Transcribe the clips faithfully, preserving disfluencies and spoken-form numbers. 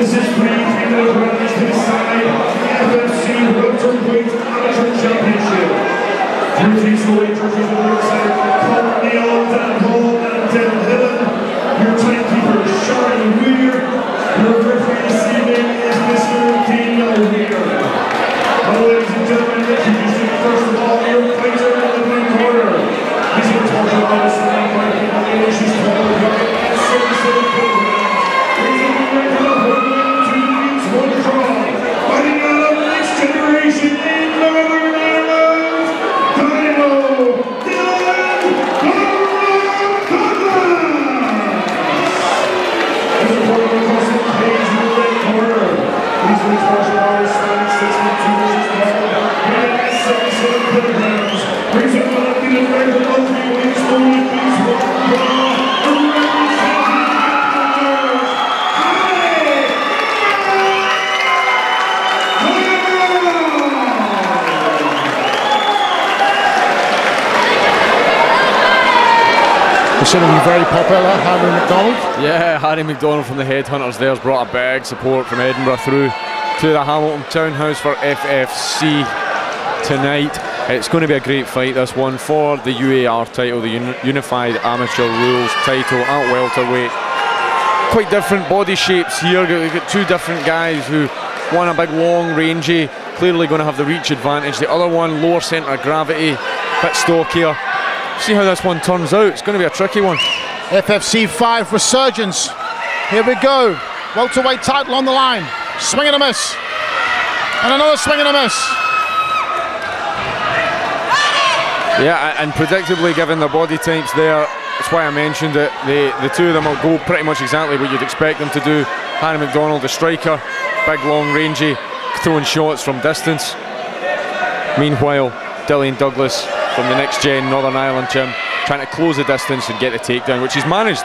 This is three kilograms to decide the F F C Welterweight Amateur Championship. Duties the weight judges on the outside, Paul Neal, Dan Hall, and Dan Hillen. Your timekeeper is Sharon Weir. Your referee this evening is Mister Daniel Weir. Well, ladies and gentlemen, introducing first of all your fighter in the blue corner. He's going to talk about his nine five people English. He's twelve pounds and seventy-seven kilograms. He's in the regular one two weeks, one draw. Fighting out of the next generation in Northern Ireland, Dino Dylan Douglas. There's a corner across the cage in the red corner. He's going to talk about his standing six foot two inches tall, weighing at seventy-seven kilograms. Brings up the left in the regular one three weeks, one weeks, one draw. Considering very popular, Harry McDonald. Yeah, Harry McDonald from the Headhunters there's brought a big support from Edinburgh through to the Hamilton Townhouse for F F C tonight. It's going to be a great fight, this one, for the U A R title, the Uni Unified Amateur Rules title at welterweight. Quite different body shapes here. We've got two different guys who, one a big, long, rangy, clearly going to have the reach advantage. The other one, lower centre of gravity, bit stockier. See how this one turns out. It's going to be a tricky one. F F C five resurgence. Here we go. Welterweight title on the line. Swing and a miss. And another swing and a miss. Yeah, and predictably, given their body types there, that's why I mentioned it. The, the two of them will go pretty much exactly what you'd expect them to do. Harry McDonald, the striker, big, long, rangy, throwing shots from distance. Meanwhile, Dylan Douglas from the next gen Northern Ireland gym, trying to close the distance and get the takedown, which he's managed.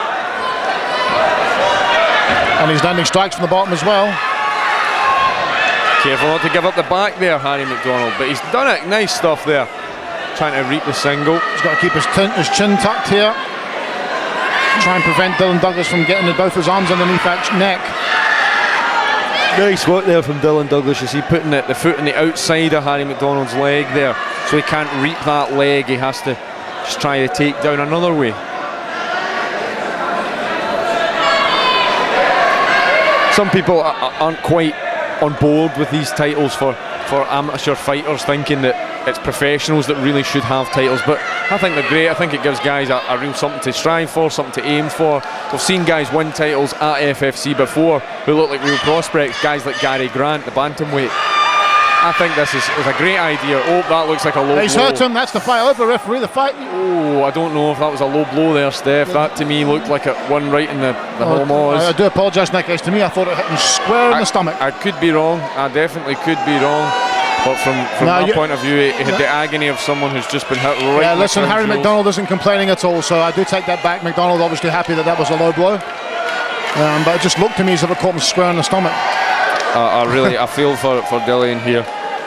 And he's landing strikes from the bottom as well. Careful not to give up the back there, Harry McDonald, but he's done it. Nice stuff there. Trying to reap the single. He's got to keep his, his chin tucked here. Try and prevent Dylan Douglas from getting both his arms underneath that neck. Nice work there from Dylan Douglas. You see, putting it, the foot on the outside of Harry McDonald's leg there, so he can't reap that leg. He has to just try to take down another way. Some people aren't quite on board with these titles for, for amateur fighters, thinking that it's professionals that really should have titles, but I think they're great. I think it gives guys a, a real something to strive for, something to aim for. We've seen guys win titles at F F C before who look like real prospects, guys like Gary Grant, the bantamweight. I think this is, is a great idea. Oh, that looks like a low He's blow. hurt him, that's the fight over, referee, the fight. Oh, I don't know if that was a low blow there, Steph. That to me looked like it one right in the, the oh, home oz. I, I do apologise in that case. To me, I thought it hit him square in I, the stomach. I could be wrong, I definitely could be wrong. But from, from no, my you, point of view, it had no. the agony of someone who's just been hit right. Yeah, in listen, the Harry jewels. McDonald isn't complaining at all, so I do take that back. McDonald obviously happy that that was a low blow. Um, but it just looked to me as if it caught him square in the stomach. Uh, I really, I feel for, for Dylan here.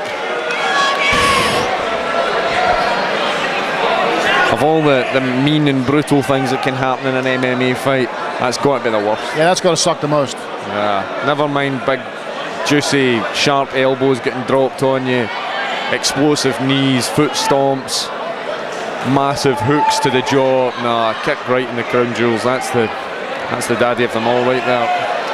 Of all the, the mean and brutal things that can happen in an M M A fight, that's got to be the worst. Yeah, that's got to suck the most. Yeah, never mind big, juicy, sharp elbows getting dropped on you, explosive knees, foot stomps, massive hooks to the jaw. Nah, kick right in the crown jewels. That's the, that's the daddy of them all right there.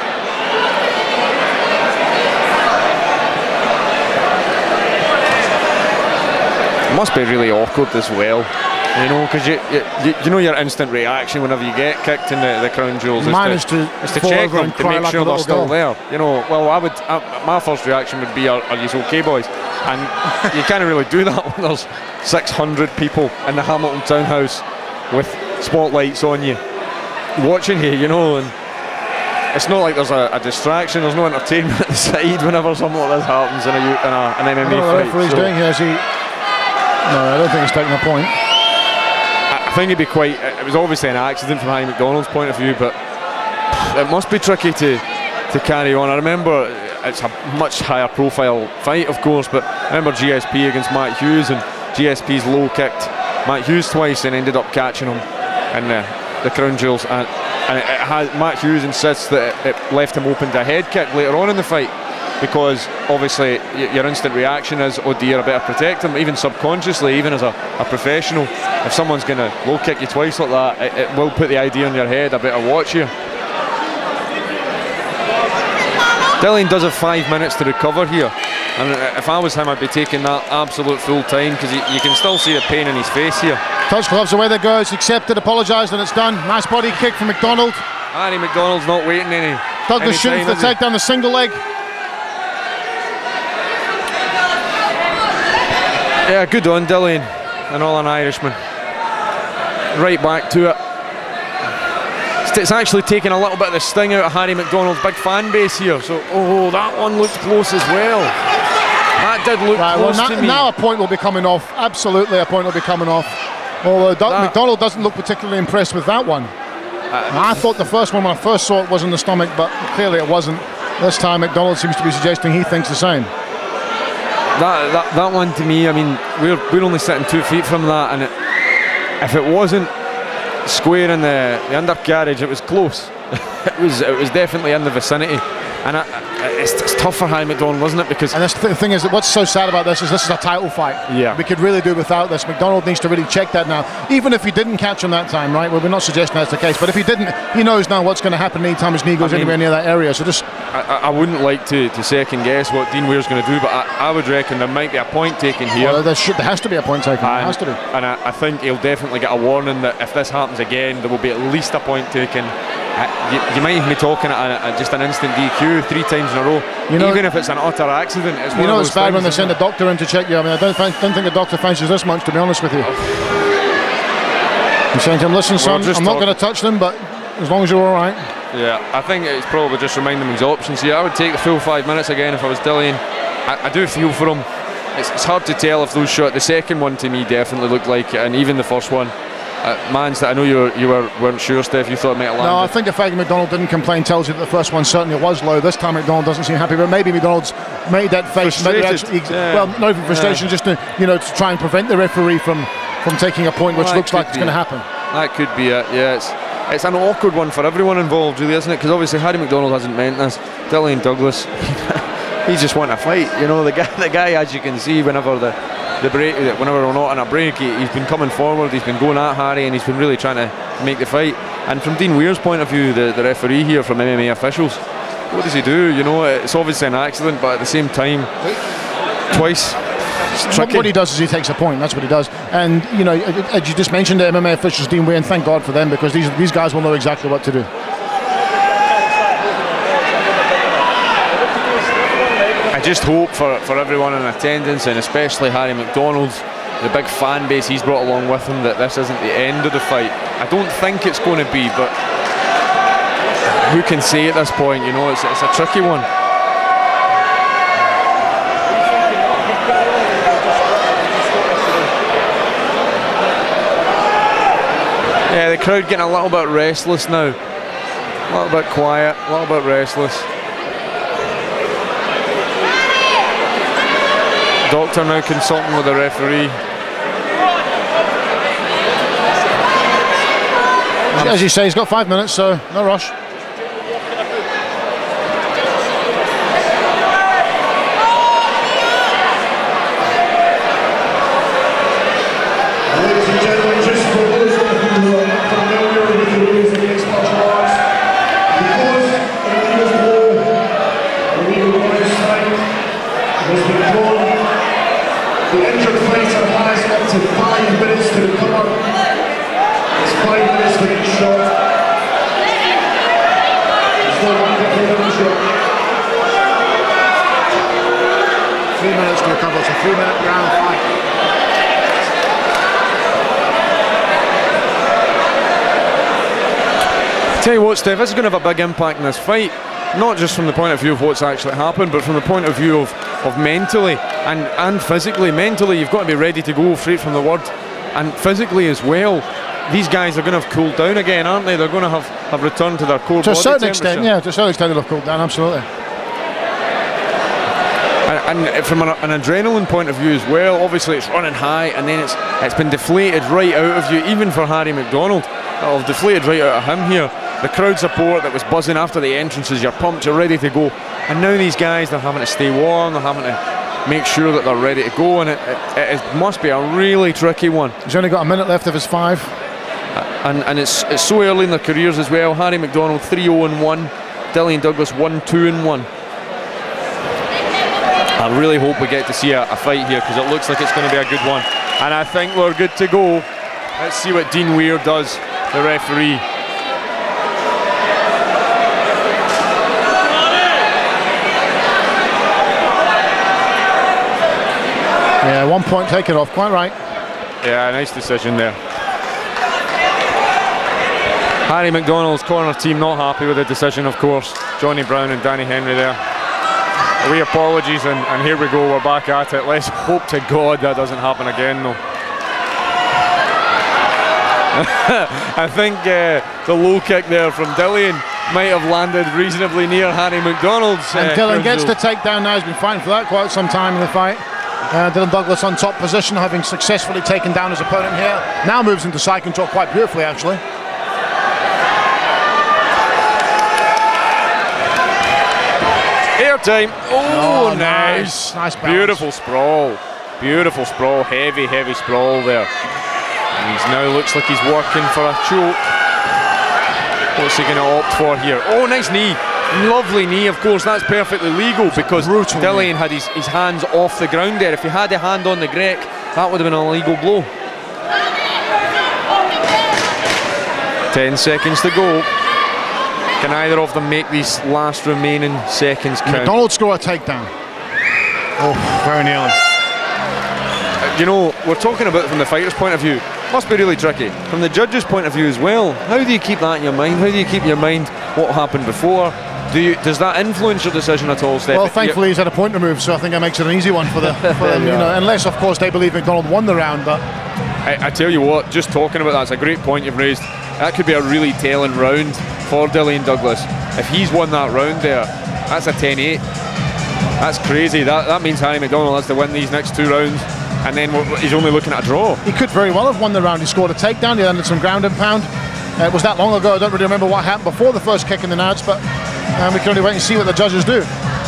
It must be really awkward as well. You know, because you, you you know your instant reaction whenever you get kicked in the, the crown jewels is Managed to, to, is to check them to make like sure they're still girl. there. You know, well, I would. I, my first reaction would be, "Are, are you okay, boys?" And you can't really do that when there's six hundred people in the Hamilton Townhouse with spotlights on you, watching you. You know, and it's not like there's a, a distraction. There's no entertainment at the side whenever something like this happens in a, in a an M M A I don't know fight. what the referee's so. doing here. Is he? No, I don't think he's taking a point. I think it'd be quite, it was obviously an accident from Harry McDonald's point of view, but it must be tricky to to carry on. I remember it's a much higher profile fight, of course, but I remember G S P against Matt Hughes, and G S P's low kicked Matt Hughes twice and ended up catching him in the, the crown jewels. And and it, it has, Matt Hughes insists that it, it left him open to a head kick later on in the fight, because obviously y your instant reaction is, oh dear, I better protect him. Even subconsciously, even as a, a professional, if someone's going to low kick you twice like that, it, it will put the idea in your head, I better watch you. Dillian does have five minutes to recover here, and if I was him, I'd be taking that absolute full time, because you, you can still see the pain in his face here. Touch gloves, away they go. It's accepted, apologised, and it's done. Nice body kick from McDonald. Harry McDonald's not waiting any. Douglas shooting for the takedown, the single leg. Yeah, good on Dillian, and all an Irishman. Right back to it. It's actually taken a little bit of the sting out of Harry McDonald's big fan base here. So, oh, that one looked close as well. That did look right, close well, to now, me. Now a point will be coming off. Absolutely, a point will be coming off. Although Doug McDonald doesn't look particularly impressed with that one. Uh, I thought the first one, when I first saw it, was in the stomach, but clearly it wasn't. This time, McDonald seems to be suggesting he thinks the same. That, that, that one to me, I mean, we're, we're only sitting two feet from that, and it, if it wasn't square in the, the undercarriage, it was close. it was it was definitely in the vicinity, and I, it's, it's tough for Harry McDonald, wasn't it? Because and this, the thing is that what's so sad about this is this is a title fight. Yeah, we could really do without this. McDonald needs to really check that now. Even if he didn't catch him that time, right? Well, we're not suggesting that's the case, but if he didn't, he knows now what's going to happen anytime his knee goes I mean, anywhere near that area. So just, I, I wouldn't like to, to second guess what Dean Weir's going to do, but I, I would reckon there might be a point taken here. Well, there, should, there has to be a point taken. And, there has to be. And I, I think he'll definitely get a warning that if this happens again, there will be at least a point taken. Uh, you, you might even be talking at, a, at just an instant D Q three times in a row. You know, even if it's an utter accident. It's you one know of it's bad when they send a doctor in to check you. I mean, I don't, find, don't think a doctor fancies this much, to be honest with you. I'm saying to him, listen, son, I'm not going to touch them, but as long as you're all right. Yeah, I think it's probably just reminding him his options here. I would take the full five minutes again if I was Dillian. I, I do feel for him. It's, it's hard to tell if those shots. The second one to me definitely looked like it, and even the first one. Uh, Mans, that I know you were, you were, weren't sure, Steph, you thought it might have landed. No, I think the fact that McDonald didn't complain tells you that the first one certainly was low. This time McDonald doesn't seem happy, but maybe McDonald's made that face. Maybe actually, yeah. Well, no frustration, yeah. just to, you know, to try and prevent the referee from, from taking a point, which well, looks like it's going to happen. That could be it, yeah. It's, it's an awkward one for everyone involved, really, isn't it? Because obviously Harry McDonald hasn't meant this. Dillian Douglas, he just want to fight. You know, the guy, the guy, as you can see, whenever the the break, whenever we're not in a break, he, he's been coming forward, he's been going at Harry, and he's been really trying to make the fight. And from Dean Weir's point of view, the, the referee here from M M A officials, what does he do? You know, it's obviously an accident, but at the same time, twice. What, what he does is he takes a point. That's what he does. And you know, as you just mentioned, the M M A officials, Dean Weir, and thank God for them, because these these guys will know exactly what to do. I just hope for, for everyone in attendance, and especially Harry McDonald, the big fan base he's brought along with him, that this isn't the end of the fight. I don't think it's going to be, but who can say at this point? You know, it's, it's a tricky one. Yeah, the crowd getting a little bit restless now. A little bit quiet, a little bit restless. Doctor now consulting with the referee. As you say, he's got five minutes, so no rush. Ladies and gentlemen, just for those of you who are not familiar with the rules of mixed martial arts, because an illegal blow, a legal noise strike has been drawn, the injured fighter has up to five minutes to recover. It's five minutes for each shot. It's not one different shot. Three minutes to recover. It's a three-minute round fight. Tell you what, Steph, this is going to have a big impact in this fight, not just from the point of view of what's actually happened, but from the point of view of, of mentally and, and physically. Mentally, you've got to be ready to go straight from the word, and physically as well. These guys are going to have cooled down again, aren't they? They're going to have, have returned to their core to body a certain temperature. extent, yeah, to a certain extent they'll have cooled down, absolutely. And, and from an, an adrenaline point of view as well, obviously it's running high, and then it's it's been deflated right out of you, even for Harry McDonald. It'll have deflated right out of him here. the crowd support that was buzzing after the entrances. You're pumped, you're ready to go. And now these guys, they're having to stay warm, they're having to make sure that they're ready to go, and it, it, it must be a really tricky one. He's only got a minute left of his five. And, and it's, it's so early in their careers as well. Harry McDonald three oh and one, Dillian Douglas one two and one. I really hope we get to see a, a fight here, because it looks like it's going to be a good one. And I think we're good to go. Let's see what Dean Weir does, the referee. Yeah, one point taken off, quite right. Yeah, nice decision there. Harry McDonald's corner team not happy with the decision, of course. Johnny Brown and Danny Henry there. We apologies, and, and here we go, we're back at it. Let's hope to God that doesn't happen again, though. I think uh, the low kick there from Dillian might have landed reasonably near Harry McDonald's. And uh, Dylan gets the takedown now. He's been fighting for that quite some time in the fight. Uh, Dylan Douglas on top position, having successfully taken down his opponent here. Now moves into side control quite beautifully, actually. Airtime. Oh, oh nice. Nice, nice Beautiful sprawl. Beautiful sprawl. Heavy, heavy sprawl there. And he's now looks like he's working for a choke. What's he going to opt for here? Oh, nice knee. Lovely knee, of course. That's perfectly legal, because Dillian had his, his hands off the ground there. If he had a hand on the Grec, that would have been an illegal blow. Ten seconds to go. Can either of them make these last remaining seconds count? McDonald score a takedown. Oh, very nearly. Uh, you know, we're talking about it from the fighter's point of view. Must be really tricky. From the judge's point of view as well. How do you keep that in your mind? How do you keep in your mind what happened before? Do you, does that influence your decision at all, Steph? Well, thankfully he's had a point removed, so I think that makes it an easy one for, the, for them, you know, unless, of course, they believe McDonald won the round. But I, I tell you what, just talking about that's a great point you've raised. That could be a really telling round for Dillian Douglas. If he's won that round there, that's a ten eight. That's crazy. That, that means Harry McDonald has to win these next two rounds, and then he's only looking at a draw. He could very well have won the round. He scored a takedown, he landed some ground and pound. Uh, it was that long ago, I don't really remember what happened before the first kick in the nads, but um, we can only wait and see what the judges do.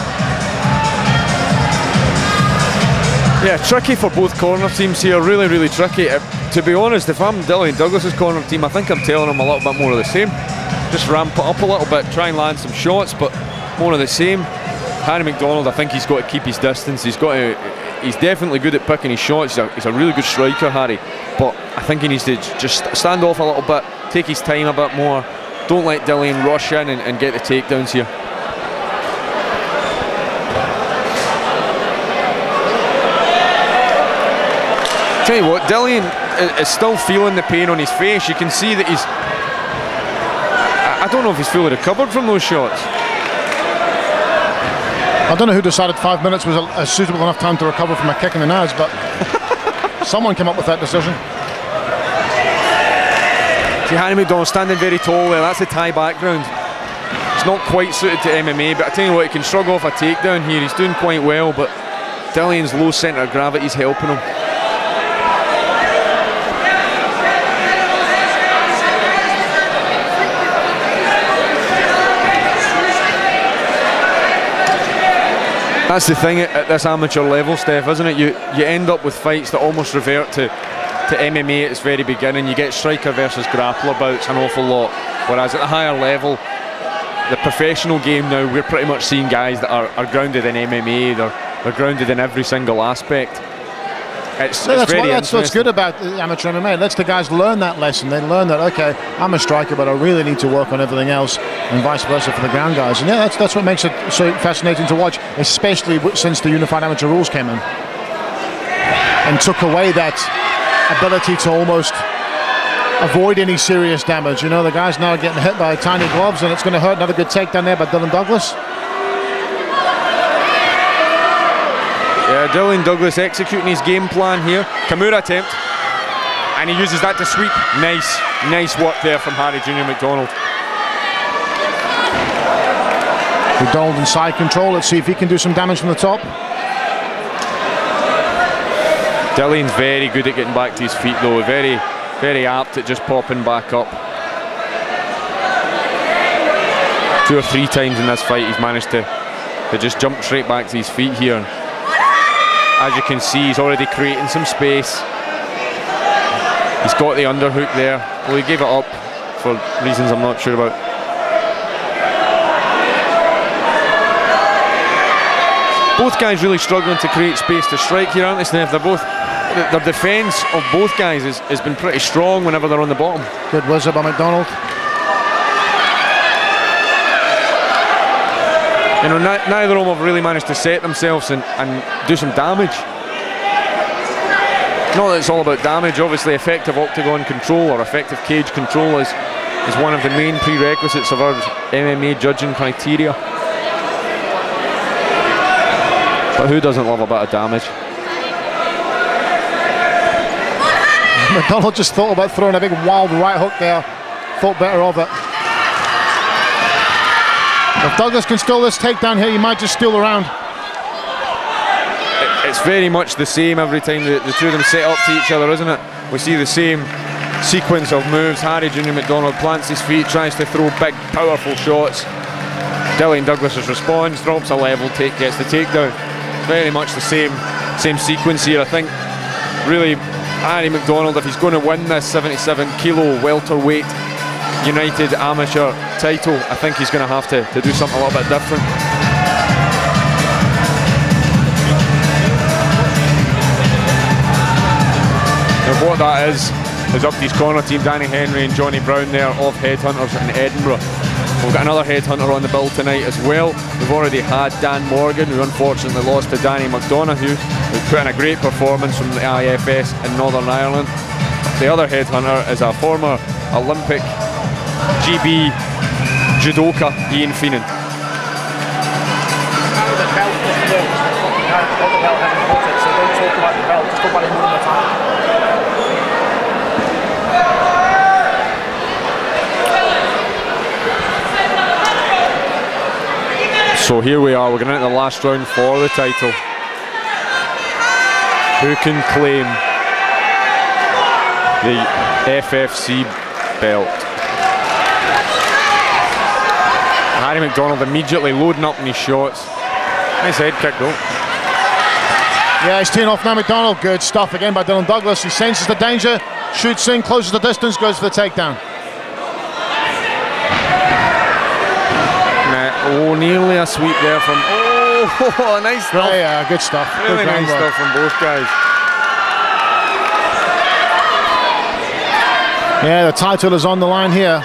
Yeah, tricky for both corner teams here, really, really tricky. Uh, to be honest, if I'm Dillian Douglas's corner team, I think I'm telling him a little bit more of the same. Just ramp it up a little bit, try and land some shots, but more of the same. Harry McDonald, I think he's got to keep his distance. He's got to, he's definitely good at picking his shots. He's a, he's a really good striker, Harry, but I think he needs to just stand off a little bit, take his time a bit more. Don't let Dillian rush in and, and get the takedowns here. Tell you what, Dillian is still feeling the pain on his face. You can see that he's, I don't know if he's fully recovered from those shots. I don't know who decided five minutes was a, a suitable enough time to recover from a kick in the nads, but someone came up with that decision. See, Harry McDonald standing very tall there. That's the Thai background. It's not quite suited to M M A, but I tell you what, he can shrug off a takedown here. He's doing quite well, but Dillian's low centre of gravity is helping him. That's the thing at, at this amateur level, Steph, isn't it? You you end up with fights that almost revert to, to M M A at its very beginning. You get striker versus grappler bouts an awful lot. Whereas at the higher level, the professional game now, we're pretty much seeing guys that are, are grounded in M M A. They're, they're grounded in every single aspect. It's, no, it's that's, very what, that's what's good about amateur M M A. It lets the guys learn that lesson. They learn that, okay, I'm a striker, but I really need to work on everything else, and vice versa for the ground guys. And yeah, that's, that's what makes it so fascinating to watch, especially since the unified amateur rules came in and took away that ability to almost avoid any serious damage. You know, the guys now are getting hit by tiny gloves, and it's going to hurt. Another good takedown there by Dylan Douglas. Yeah, Dillian Douglas executing his game plan here. Kimura attempt, and he uses that to sweep. Nice, nice work there from Harry Junior McDonald. McDonald in side control. Let's see if he can do some damage from the top. Dillian's very good at getting back to his feet, though. Very, very apt at just popping back up. two or three times in this fight he's managed to, to just jump straight back to his feet here. And as you can see, he's already creating some space. He's got the underhook there. Well, he gave it up for reasons I'm not sure about. Both guys really struggling to create space to strike here, aren't they, Steph? They're both, their defence of both guys has, has been pretty strong whenever they're on the bottom. Good wizard by McDonald. You know, neither of them have really managed to set themselves and, and do some damage. Not that it's all about damage, obviously effective octagon control or effective cage control is, is one of the main prerequisites of our M M A judging criteria. But who doesn't love a bit of damage? McDonald just thought about throwing a big wild right hook there. Thought better of it. If Douglas can steal this takedown here, he might just steal the round. It's very much the same every time the, the two of them set up to each other, isn't it? We see the same sequence of moves. Harry Junior McDonald plants his feet, tries to throw big, powerful shots. Dillian Douglas responds, drops a level, take, gets the takedown. Very much the same, same sequence here. I think really Harry McDonald, if he's going to win this seventy-seven kilo welterweight United Amateur title, I think he's going to have to, to do something a little bit different. Now what that is, is up to his corner team, Danny Henry and Johnny Brown there of Headhunters in Edinburgh. We've got another headhunter on the bill tonight as well. We've already had Dan Morgan, who unfortunately lost to Danny McDonough, who put in a great performance from the I F S in Northern Ireland. The other headhunter is a former Olympic G B judoka, Ian Feenan. So here we are, we're going into the last round for the title. Who can claim the F F C belt? Harry McDonald immediately loading up in his shots. Nice head kick though. Yeah, he's teeing off now, McDonald. Good stuff again by Dylan Douglas. He senses the danger, shoots in, closes the distance, goes for the takedown. Oh, nearly a sweep there from. Oh, oh nice stuff. Yeah, yeah, good stuff. Really good nice stuff from both guys. Yeah, the title is on the line here.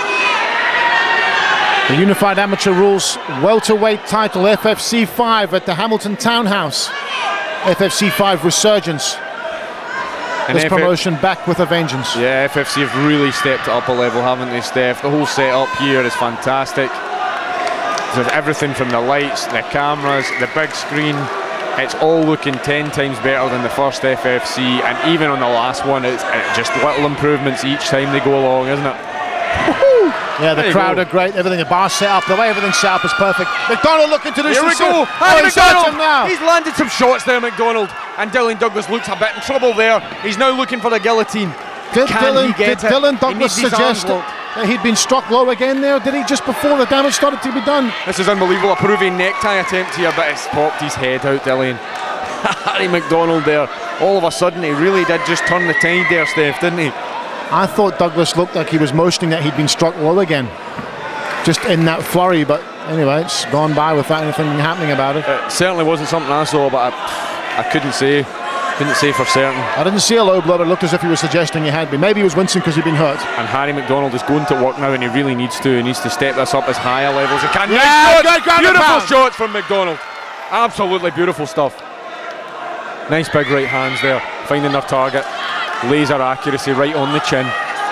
The Unified Amateur Rules welterweight title, F F C five at the Hamilton Townhouse. F F C five resurgence. And this F F promotion back with a vengeance. Yeah, F F C have really stepped it up a level, haven't they, Steph? The whole setup here is fantastic. There's everything from the lights, the cameras, the big screen. It's all looking ten times better than the first F F C, and even on the last one, it's just little improvements each time they go along, isn't it? Yeah, the crowd are great. Everything, the bar set up, the way everything's set up is perfect. McDonald looking to do Here some. we go. Oh, he's got him now. He's landed some shots there, McDonald, and Dylan Douglas looks a bit in trouble there. He's now looking for the guillotine. Did Can Dylan, he get did it? Dylan Douglas suggest that he'd been struck low again there? Did he just before the damage started to be done? This is unbelievable. A Peruvian necktie attempt here, but it's popped his head out, Dylan. Harry McDonald there. All of a sudden, he really did just turn the tide there, Steph, didn't he? I thought Douglas looked like he was motioning that he'd been struck low again, just in that flurry. But anyway, it's gone by without anything happening about it. It certainly wasn't something I saw, but I, I couldn't say. Couldn't say for certain. I didn't see a low blow, but it looked as if he was suggesting he had been. Maybe he was wincing because he'd been hurt. And Harry McDonald is going to work now, and he really needs to. He needs to step this up as high a level as he can. Yeah, nice good, beautiful shots from McDonald. Absolutely beautiful stuff. Nice big right hands there, finding their target. Laser accuracy right on the chin.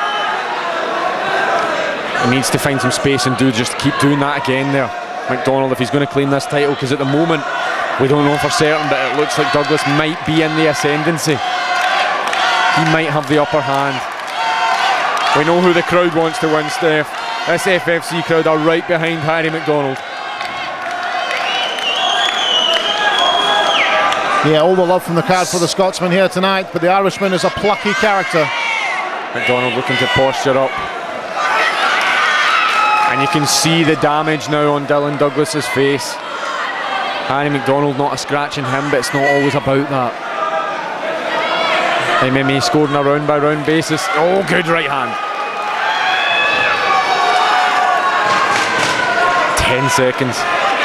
He needs to find some space and do just keep doing that again there. McDonald, if he's going to claim this title, because at the moment we don't know for certain, but it looks like Douglas might be in the ascendancy. He might have the upper hand. We know who the crowd wants to win, Steph. This F F C crowd are right behind Harry McDonald. Yeah, all the love from the crowd for the Scotsman here tonight, but the Irishman is a plucky character. McDonald looking to posture up. And you can see the damage now on Dylan Douglas's face. Harry McDonald not a scratch in him, but it's not always about that. M M A scored on a round by round basis. Oh, good right hand. Ten seconds.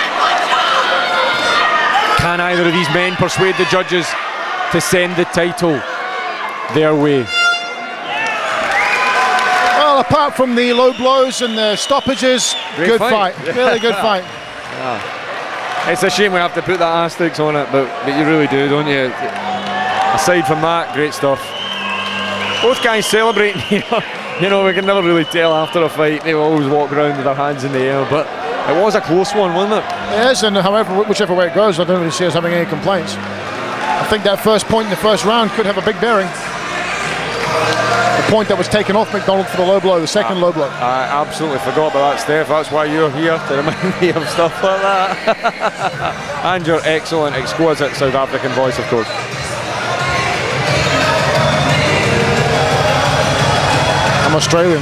Can either of these men persuade the judges to send the title their way? Well, apart from the low blows and the stoppages, Great good fight. fight. Really good fight. Yeah. It's a shame we have to put that asterisk on it, but, but you really do, don't you? Aside from that, great stuff. Both guys celebrating here. You know, we can never really tell after a fight. They always walk around with their hands in the air, but it was a close one, wasn't it? Yes, and however, whichever way it goes, I don't really see us having any complaints. I think that first point in the first round could have a big bearing. The point that was taken off McDonald for the low blow, the second I, low blow. I absolutely forgot about that, Steph. That's why you're here, to remind me of stuff like that. And your excellent, exquisite South African voice, of course. I'm Australian.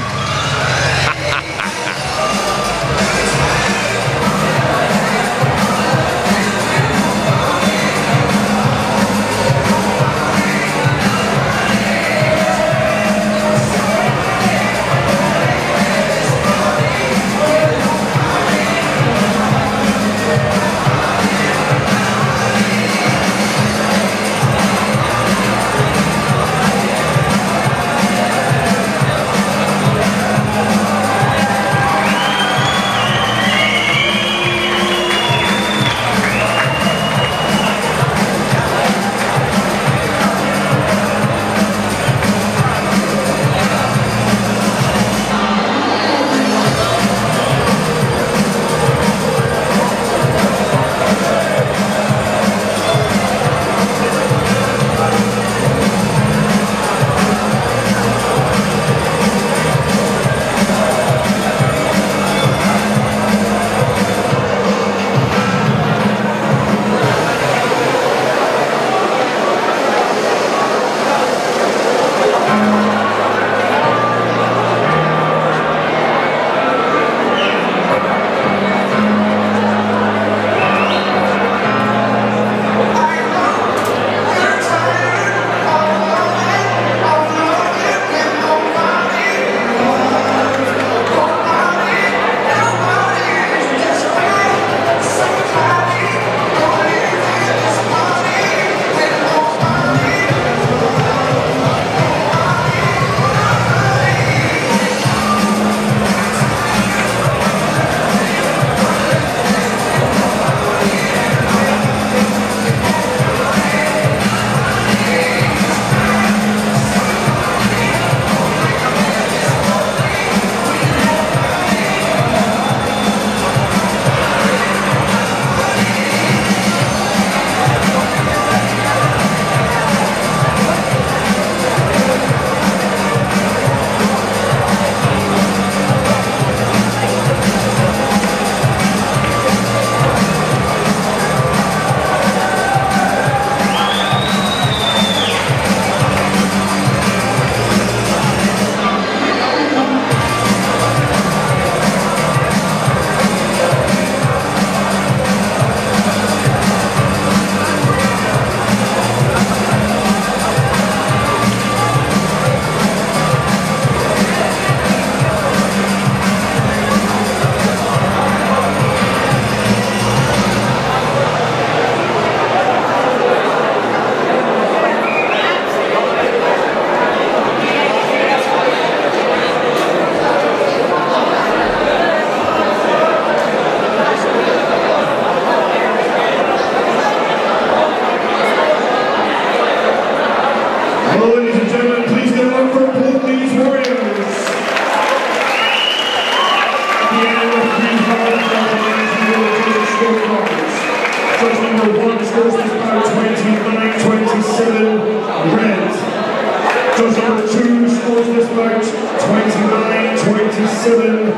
twenty-nine twenty-seven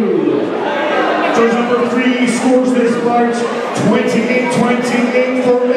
blue. Judge number three scores this bout twenty-eight twenty-eight for